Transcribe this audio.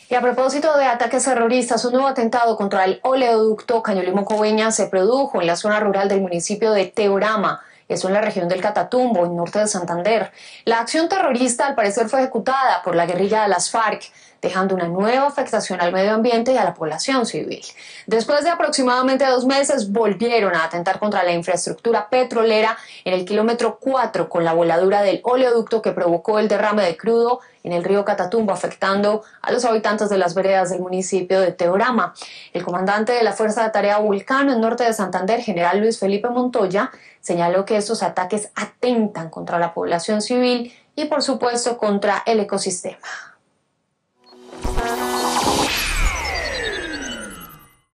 Y a propósito de ataques terroristas, un nuevo atentado contra el oleoducto Caño-Limón-Coveñas se produjo en la zona rural del municipio de Teorama, eso en la región del Catatumbo, en norte de Santander. La acción terrorista al parecer fue ejecutada por la guerrilla de las FARC, dejando una nueva afectación al medio ambiente y a la población civil. Después de aproximadamente 2 meses, volvieron a atentar contra la infraestructura petrolera en el kilómetro 4 con la voladura del oleoducto que provocó el derrame de crudo en el río Catatumbo, afectando a los habitantes de las veredas del municipio de Teorama. El comandante de la Fuerza de Tarea Vulcano en norte de Santander, general Luis Felipe Montoya, señaló que estos ataques atentan contra la población civil y, por supuesto, contra el ecosistema.